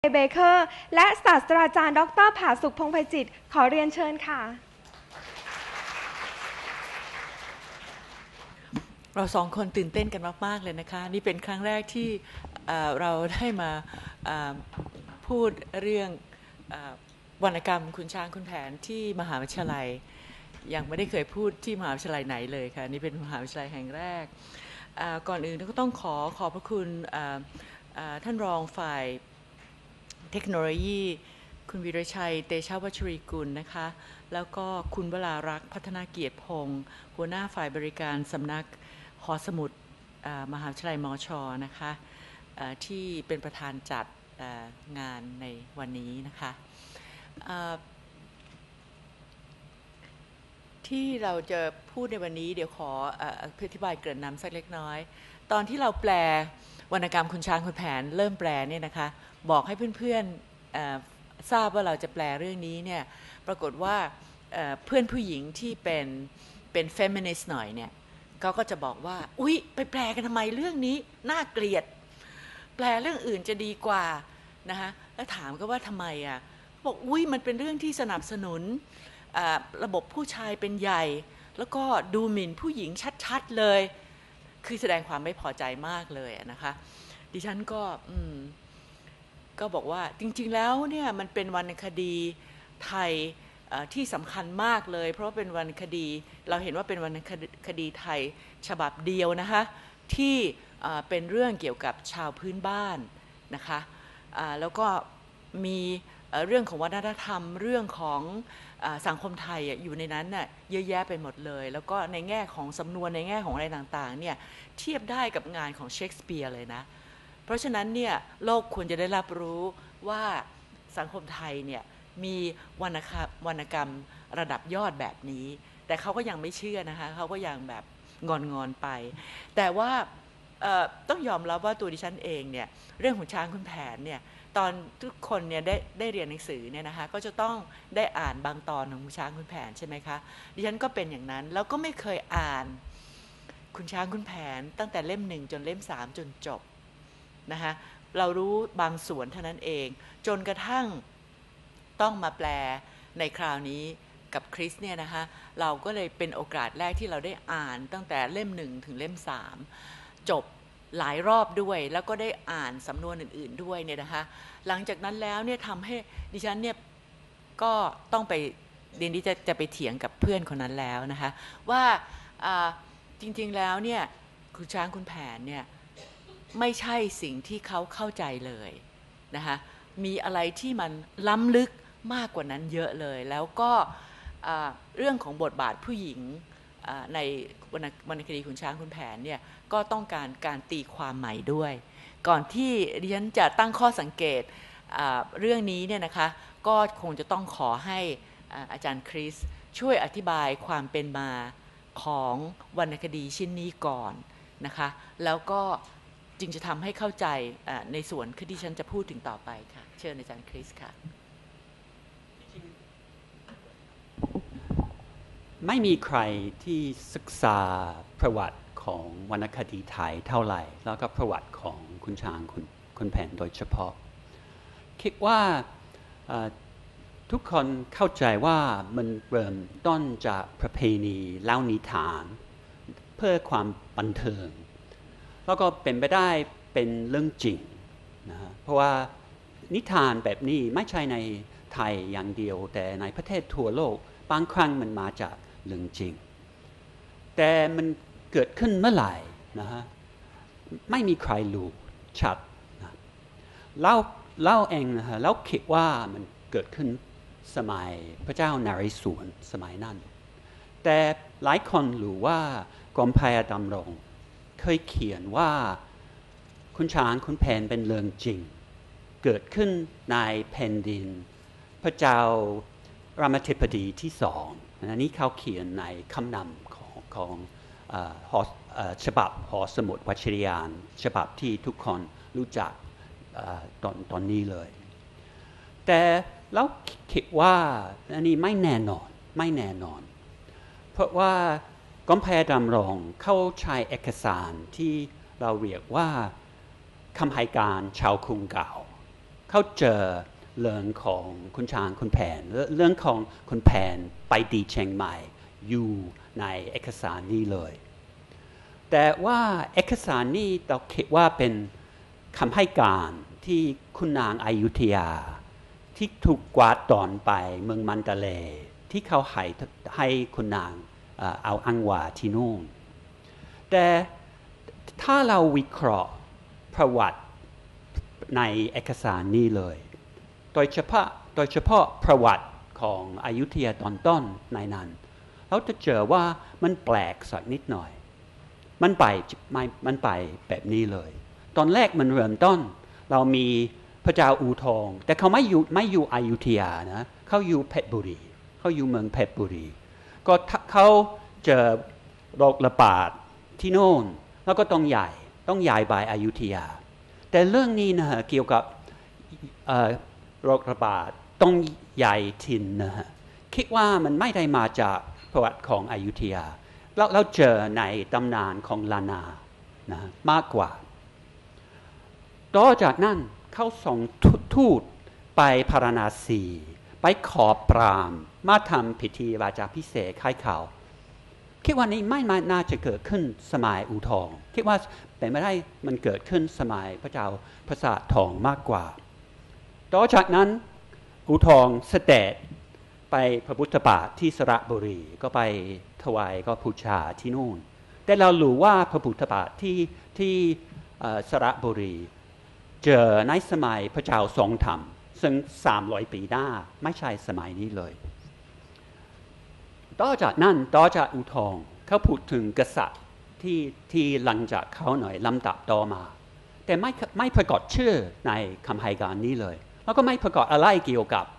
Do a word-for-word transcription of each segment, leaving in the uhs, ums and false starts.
เบเกอร์และศาสตราจารย์ดร.ผาสุขพงษ์ไพจิตรขอเรียนเชิญค่ะเราสองคนตื่นเต้นกันมากๆเลยนะคะนี่เป็นครั้งแรกที่เราได้มาพูดเรื่องวรรณกรรมคุณช้างคุณแผนที่มหาวิทยาลัยยังไม่ได้เคยพูดที่มหาวิทยาลัยไหนเลยค่ะนี่เป็นมหาวิทยาลัยแห่งแรกก่อนอื่นก็ต้องขอขอบพระคุณท่านรองฝ่ายเทคโนโลยีคุณวีรชัยเตชะวัชรีกุลนะคะแล้วก็คุณวรารักษ์พัฒนาเกียรติพงศ์หัวหน้าฝ่ายบริการสำนักหอสมุดมหาวิทยาลัยมช.นะคะที่เป็นประธานจัดงานในวันนี้นะคะที่เราจะพูดในวันนี้เดี๋ยวขออธิบายเกริ่นนำสักเล็กน้อยตอนที่เราแปลวรรณกรรมคุณช้างคุณแผนเริ่มแปลเนี่ยนะคะบอกให้เพื่อนๆทราบว่าเราจะแปลเรื่องนี้เนี่ยปรากฏว่าเพื่อนผู้หญิงที่เป็นเป็นเฟมินิสต์หน่อยเนี่ยเขาก็จะบอกว่าอุ๊ยไปแปลกันทำไมเรื่องนี้น่าเกลียดแปลเรื่องอื่นจะดีกว่านะคะแล้วถามก็ว่าทำไมอ่ะบอกอุ๊ยมันเป็นเรื่องที่สนับสนุนระบบผู้ชายเป็นใหญ่แล้วก็ดูหมิ่นผู้หญิงชัดๆเลยคือแสดงความไม่พอใจมากเลยนะคะดิฉันก็อืมก็บอกว่าจริงๆแล้วเนี่ยมันเป็นวรรณคดีไทยที่สำคัญมากเลยเพราะเป็นวรรณคดีเราเห็นว่าเป็นวรรณคดีไทยฉบับเดียวนะคะที่เป็นเรื่องเกี่ยวกับชาวพื้นบ้านนะคะแล้วก็มีเรื่องของวัฒนธรรมเรื่องของสังคมไทยอยู่ในนั้นน่ะเยอะแยะไปหมดเลยแล้วก็ในแง่ของสำนวนในแง่ของอะไรต่างๆเนี่ยเทียบได้กับงานของเชคสเปียร์เลยนะเพราะฉะนั้นเนี่ยโลกควรจะได้รับรู้ว่าสังคมไทยเนี่ยมีวรรณวรรณกรรมระดับยอดแบบนี้แต่เขาก็ยังไม่เชื่อนะคะเขาก็ยังแบบงอนๆไปแต่ว่าต้องยอมรับว่าตัวดิฉันเองเนี่ยเรื่องของช้างคุณแผนเนี่ยตอนทุกคนเนี่ยได้ได้เรียนหนังสือเนี่ยนะคะก็จะต้องได้อ่านบางตอนของคุณช้างคุณแผนใช่ไหมคะดิฉันก็เป็นอย่างนั้นแล้วก็ไม่เคยอ่านคุณช้างคุณแผนตั้งแต่เล่มหนึ่งจนเล่มสามจนจบนะคะเรารู้บางส่วนเท่านั้นเองจนกระทั่งต้องมาแปลในคราวนี้กับคริสเนี่ยนะคะเราก็เลยเป็นโอกาสแรกที่เราได้อ่านตั้งแต่เล่มหนึ่งถึงเล่มสามจบหลายรอบด้วยแล้วก็ได้อ่านสำนวนอื่นๆด้วยเนี่ยนะคะหลังจากนั้นแล้วเนี่ยทำให้ดิฉันเนี่ยก็ต้องไปเดี๋ยวนี้จะจะไปเถียงกับเพื่อนคนนั้นแล้วนะคะว่าจริงๆแล้วเนี่ยคุณช้างคุณแผนเนี่ยไม่ใช่สิ่งที่เขาเข้าใจเลยนะคะมีอะไรที่มันล้ำลึกมากกว่านั้นเยอะเลยแล้วก็เรื่องของบทบาทผู้หญิงในวรรณคดีคุณช้างคุณแผนเนี่ยก็ต้องการการตีความใหม่ด้วยก่อนที่ดิฉันจะตั้งข้อสังเกตเรื่องนี้เนี่ยนะคะก็คงจะต้องขอให้อาจารย์คริสช่วยอธิบายความเป็นมาของวรรณคดีชิ้นนี้ก่อนนะคะแล้วก็จึงจะทำให้เข้าใจในส่วนที่ดิฉันจะพูดถึงต่อไปค่ะเชิญอาจารย์คริสค่ะไม่มีใครที่ศึกษาประวัติของวรรณคดีไทยเท่าไหร่แล้วก็ประวัติของคุณช้างคุณคุณแผนโดยเฉพาะคิดว่าทุกคนเข้าใจว่ามันเริ่มต้นจากประเพณีเล่านิทานเพื่อความบันเทิงแล้วก็เป็นไปได้เป็นเรื่องจริงนะฮะเพราะว่านิทานแบบนี้ไม่ใช่ในไทยอย่างเดียวแต่ในประเทศทั่วโลกบางครั้งมันมาจากเรื่องจริงแต่มันเกิดขึ้นเมื่อไหร่นะฮะไม่มีใครรู้ชัดนะเล่าเล่าเองนะฮะแล้วคิดว่ามันเกิดขึ้นสมัยพระเจ้านเรศวรสมัยนั้นแต่หลายคนรู้ว่ากรมพระยาดำรงเคยเขียนว่าคุณช้างคุณแผนเป็นเรื่องจริงเกิดขึ้นในแผ่นดินพระเจ้ารามเทพดีที่สองอันนี้เขาเขียนในคำนำของของฉบับหอสมุดวชิรยานฉบับที่ทุกคนรู้จักตอนตอนนี้เลยแต่แล้วคิดว่าอันนี้ไม่แน่นอนไม่แน่นอนเพราะว่ากรมพระยาดำรงเข้าใช้เอกสารที่เราเรียกว่าคำให้การชาวกรุงเก่าคเขาเจอเรื่องของคุณช้างคุณแผนเรื่องของคุณแผนไปดีเชียงใหม่อยู่ในเอกสารนี้เลยแต่ว่าเอกสารนี้เราคิดว่าเป็นคำให้การที่คุณนางอยุธยาที่ถูกกวาดตอนไปเมืองมันดาเลย์ที่เขาให้ให้คุณนางเอาอังวาที่นู่นแต่ถ้าเราวิเคราะห์ประวัติในเอกสารนี้เลยโดยเฉพาะโดยเฉพาะประวัติของอยุธยาตอนต้นในนั้นเราจะเจอว่ามันแปลกสักนิดหน่อยมันไปไม่มันไปแบบนี้เลยตอนแรกมันเริ่มต้นเรามีพระเจ้าอู่ทองแต่เขาไม่อยู่ไม่อยู่อยุธยานะเขาอยู่เพชรบุรีเขาอยู่เมืองเพชรบุรีก็เขาเจอโรคระบาดที่โน่นแล้วก็ต้องใหญ่ต้องย้ายไปอยุธยาแต่เรื่องนี้นะฮะเกี่ยวกับโรคระบาดต้องย้ายถิ่นนะฮะคิดว่ามันไม่ได้มาจากประวัติของอยุธยาเราเราเจอในตำนานของลานานะมากกว่าต่อจากนั้นเขาส่งทูตไปพาราณสีไปขอปรามมาทำพิธีวาจาพิเศษให้เขาคิดว่านี้ไม่น่าจะเกิดขึ้นสมัยอู่ทองคิดว่าเป็นไม่ได้มันเกิดขึ้นสมัยพระเจ้าพระสาททองมากกว่าต่อจากนั้นอู่ทองเสด็จไปพระพุทธบาทที่สระบุรีก็ไปถวายก็บูชาที่นู่นแต่เรารู้ว่าพระพุทธบาทที่ที่สระบุรีเจอในสมัยพระเจ้าทรงธรรมซึ่งสามร้อยปีหน้าไม่ใช่สมัยนี้เลยต่อจากนั้นต่อจากอู่ทองเขาพูดถึงกษัตริย์ที่ที่หลังจากเขาหน่อยลำดับต่อมาแต่ไม่ไม่ปรากฏชื่อในคำให้การนี้เลยแล้วก็ไม่ปรากฏอะไรเกี่ยวกับ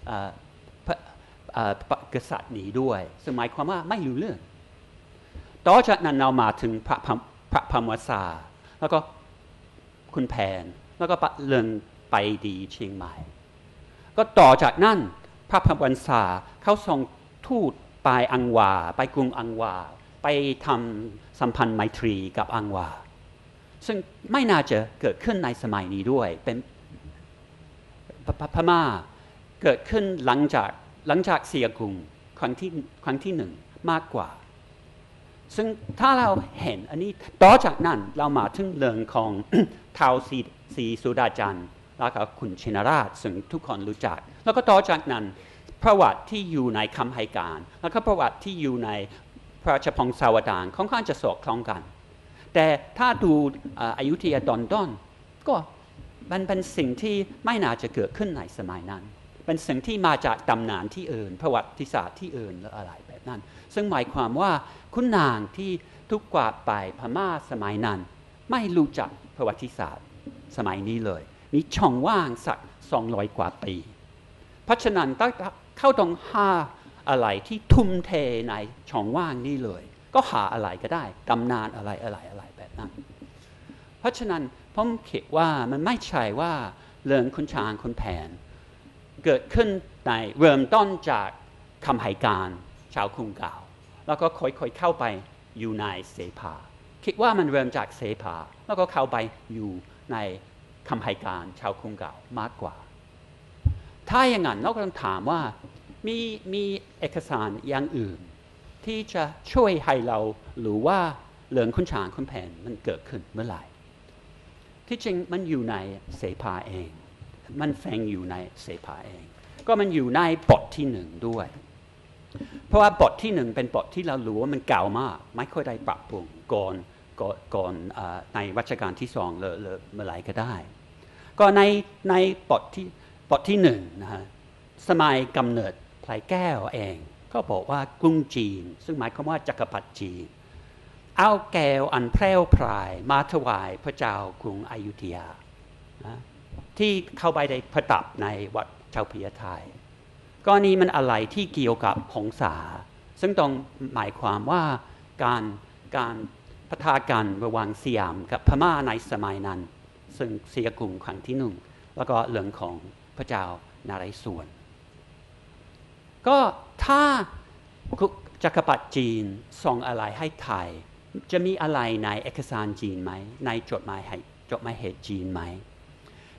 กษัตริย์นี้ด้วยซึ่งหมายความว่าไม่รู้เรื่องต่อจากนั้นเรามาถึงพระพระพมวสาแล้วก็คุณแผนแล้วก็เรื่องไปดีเชียงใหม่ก็ต่อจากนั้นพระพมวสาเขาส่งทูตไปอังวาไปกรุงอังวาไปทำสัมพันธ์ไมตรีกับอังวาซึ่งไม่น่าจะเกิดขึ้นในสมัยนี้ด้วยเป็นพม่าเกิดขึ้นหลังจากหลังจากเสียกรุงครั้งที่ครั้งที่หนึ่งมากกว่าซึ่งถ้าเราเห็นอันนี้ต่อจากนั้นเรามาถึงเรื่องของ ท้าวศรีสุดาจันทร์แล้วก็ขุนชินราชซึ่งทุกคนรู้จักแล้วก็ต่อจากนั้นประวัติที่อยู่ในคำให้การแล้วก็ประวัติที่อยู่ในพระราชพงศาวดารค่อนข้างจะสอดคล้องกันแต่ถ้าดูอยุธยาตอนต้นก็มันเป็นสิ่งที่ไม่น่าจะเกิดขึ้นในสมัยนั้นเป็นสิ่งที่มาจากตำนานที่อื่นประวัติศาสตร์ที่อื่นหรืออะไรแบบนั้นซึ่งหมายความว่าคุณนางที่ทุกกวาดไปพม่าสมัยนั้นไม่รู้จักประวัติศาสตร์สมัยนี้เลยมีช่องว่างสักสองร้อยกว่าปีเพราะฉะนั้นต้องเข้าต้องหาอะไรที่ทุ่มเทในช่องว่างนี้เลยก็หาอะไรก็ได้ตำนานอะไรอะไรอะไรแบบนั้นเพราะฉะนั้นผมคิดว่ามันไม่ใช่ว่าเรื่องคุณช้างคุณแผนเกิดขึ้นในเริ่มต้นจากคำให้การชาวกรุงเก่าแล้วก็ค่อยๆเข้าไปอยู่ในเสภาคิดว่ามันเริ่มจากเสภาแล้วก็เข้าไปอยู่ในคำให้การชาวกรุงเก่ามากกว่าถ้าอย่างนั้นเราก็ต้องถามว่ามีมีเอกสารอย่างอื่นที่จะช่วยให้เรารู้ว่าเรื่องคุณช้างคุณแผนมันเกิดขึ้นเมื่อไหร่ที่จริงมันอยู่ในเสภาเองมันแฝงอยู่ในเสภาเองก็มันอยู่ในบทที่หนึ่งด้วยเพราะว่าบทที่หนึ่งเป็นบทที่เรารู้ว่ามันเก่ามากไม่ค่อยได้ปรับปรุงก่อนก่อนก่อนในรัชกาลที่สองหรือเมื่อไหร่ก็ได้ก็ในในบทที่บทที่หนึ่งนะฮะสมัยกำเนิดพลายแก้วเองก็บอกว่ากรุงจีนซึ่งหมายความว่าจักรพรรดิจีนเอาแก้วอันแพร่วพรายมาถวายพระเจ้ากรุงอยุธยานะที่เข้าไปได้ประดับในวัดเจ้าพระยาไทก็นี้มันอะไรที่เกี่ยวกับหงสาซึ่งต้องหมายความว่าการการปะทะกันระหว่างสยามกับพม่าในสมัยนั้นซึ่งเสียกรุงครั้งที่หนึ่งแล้วก็เรื่องของพระเจ้านาเรศวรก็ถ้าจักรพรรดิจีนส่งอะไรให้ไทยจะมีอะไรในเอกสารจีนไหมในจดหมายให้จดหมายเหตุจีนไหม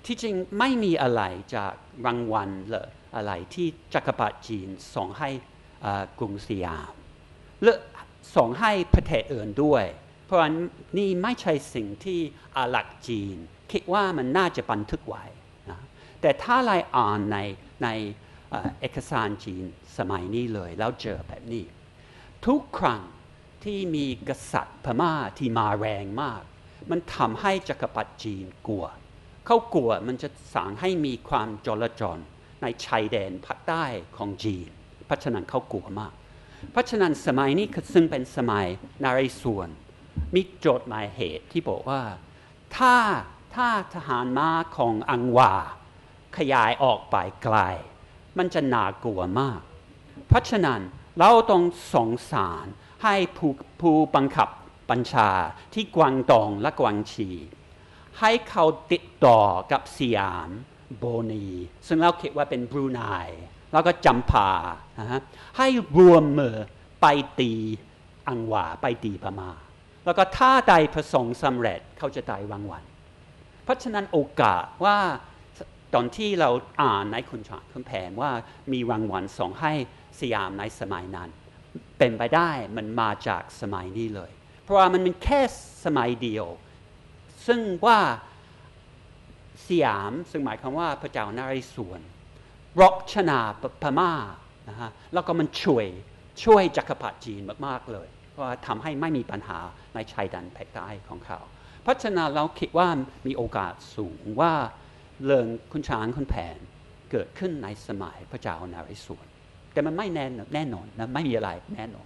ที่จริงไม่มีอะไรจากรางวัลเลยอะไรที่จักรพรรดิจีนส่งให้กรุงสยามและส่งให้ประเทศอื่นด้วยเพราะนี่ไม่ใช่สิ่งที่อาหลักจีนคิดว่ามันน่าจะบันทึกไว้นะแต่ถ้าเราอ่านในในเอกสารจีนสมัยนี้เลยแล้วเจอแบบนี้ทุกครั้งที่มีกษัตริย์พม่าที่มาแรงมากมันทำให้จักรพรรดิจีนกลัวเขากลัวมันจะสั่งให้มีความจลาจลในชายแดนภาคใต้ของจีนเพราะฉะนั้นเขากลัวมากเพราะฉะนั้นสมัยนี้ซึ่งเป็นสมัยนเรศวรมีโจทย์หมายเหตุที่บอกว่าถ้าถ้าทหารม้าของอังวาขยายออกไปไกลมันจะน่ากลัวมากเพราะฉะนั้นเราต้องสงสารให้ผู้ผู้บังคับบัญชาที่กวางตงและกวางชีให้เขาติดต่อกับสยามโบนีซึ่งเราคิดว่าเป็นบรูไนแล้วก็จำพานะฮะให้รวมมือไปตีอังวาไปตีพม่าแล้วก็ถ้าใดประสงค์สำเร็จเขาจะได้รางวัลเพราะฉะนั้นโอกาสว่าตอนที่เราอ่านในคุณชาคุณแผนว่ามีรางวัลส่งให้สยามในสมัยนั้นเป็นไปได้มันมาจากสมัยนี้เลยเพราะว่ามันเป็นแค่สมัยเดียวซึ่งว่าสยามซึ่งหมายความว่าพระเจ้านเรศวรรบชนะพม่านะฮะแล้วก็มันช่วยช่วยจักรพรรดิจีนมากๆเลยเพราะว่าทำให้ไม่มีปัญหาในชายแดนภาคใต้ของเขาเพราะฉะนั้นเราคิดว่ามีโอกาสสูงว่าเรื่องคุณช้างคุณแผนเกิดขึ้นในสมัยพระเจ้านเรศวรแต่มันไม่แน่แน่นอนนะไม่มีอะไรแน่นอน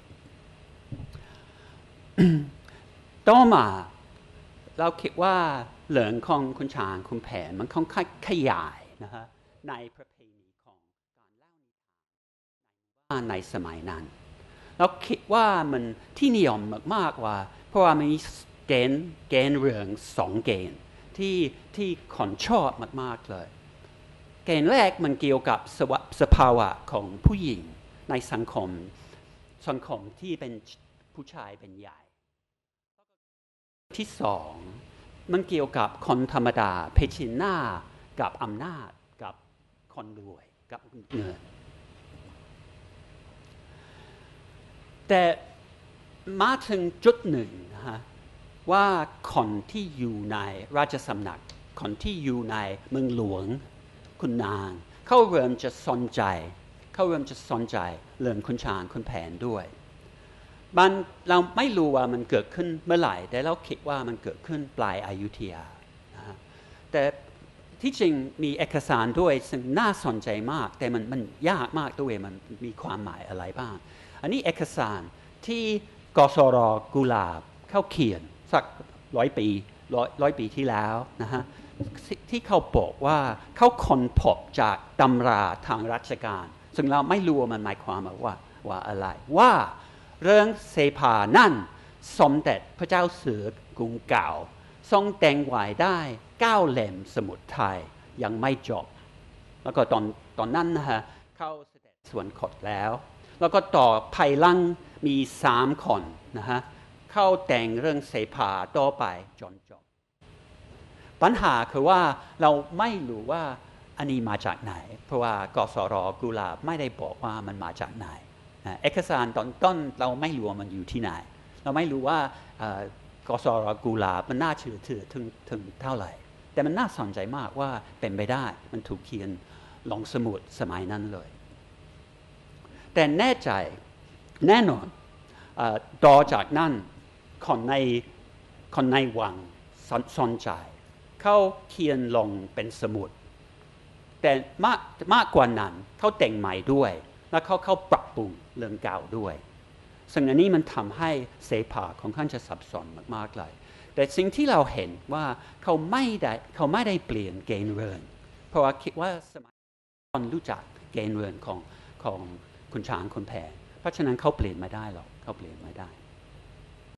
ต่อมาเราคิดว่าเรื่องของคุณช้างคุณแผนมันค่อนข้างขยายนะฮะในประเพณีของการเล่านิทานในสมัยนั้นเราคิดว่ามันที่นิยมมากๆว่าเพราะว่ามีเกณฑ์เกณฑ์เรื่องสองเกณฑ์ที่ที่คนชอบมากๆเลยเกณฑ์แรกมันเกี่ยวกับสภาวะของผู้หญิงในสังคมสังคมที่เป็นผู้ชายเป็นใหญ่ที่สองมันเกี่ยวกับคนธรรมดาเผชิญหน้ากับอำนาจกับคนรวยกับเงินแต่มาถึงจุดหนึ่งนะฮะว่าคนที่อยู่ในราชสำนักคนที่อยู่ในเมืองหลวงคุณนางเขาเริ่มจะสนใจเขาเริ่มจะสนใจเรื่องคุณช้างคุณแผนด้วยมันเราไม่รู้ว่ามันเกิดขึ้นเมื่อไหร่แต่เราคิดว่ามันเกิดขึ้นปลายอยุธยานะฮะแต่ที่จริงมีเอกสารด้วยซึ่งน่าสนใจมากแต่มันมันยากมากด้วยมันมีความหมายอะไรบ้างอันนี้เอกสารที่กสรกุหลาบเขาเขียนสักร้อยปีร้อยร้อยปีที่แล้วนะฮะที่เขาบอกว่าเขาค้นพบจากตำราทางราชการซึ่งเราไม่รู้ว่ามันหมายความว่าว่าอะไรว่าเรื่องเสภานั่นสมเด็จพระเจ้าเสือกรุงเก่าทรงแต่งไว้ได้เก้าเล่มสมุดไทยยังไม่จบแล้วก็ตอนตอนนั้นนะฮะเข้าเสด็จสวรรคตแล้วแล้วก็ต่อภายหลังมีสามคนนะฮะเข้าแต่งเรื่องเสภาต่อไปจนจบปัญหาคือว่าเราไม่รู้ว่าอันนี้มาจากไหนเพราะว่ากสรกุหลาบไม่ได้บอกว่ามันมาจากไหนเอกสารตอนต้นเราไม่รู้ว่ามันอยู่ที่ไหนเราไม่รู้ว่ากสรกุหลาบมันน่าเชื่อถือถึงถึงเท่าไหร่แต่มันน่าสนใจมากว่าเป็นไปได้มันถูกเขียนลงสมุดสมัยนั้นเลยแต่แน่ใจแน่นอนต่อจากนั้นคนในคนในวังสนใจเขาเขียนลงเป็นสมุดแต่มากมากกว่านั้นเขาแต่งใหม่ด้วยแล้วเขาเขาปรับปรุงเรื่องเก่าด้วยซึ่งอันนี้มันทำให้เสภาของท่านจะสับสนมากๆเลยแต่สิ่งที่เราเห็นว่าเขาไม่ได้เขาไม่ได้เปลี่ยนเกณฑ์เรือนเพราะว่าคิดว่าสมัยคนรู้จักเกณฑ์เรือนของของคุณช้างคุณแผนเพราะฉะนั้นเขาเปลี่ยนไม่ได้หรอกเขาเปลี่ยนไม่ได้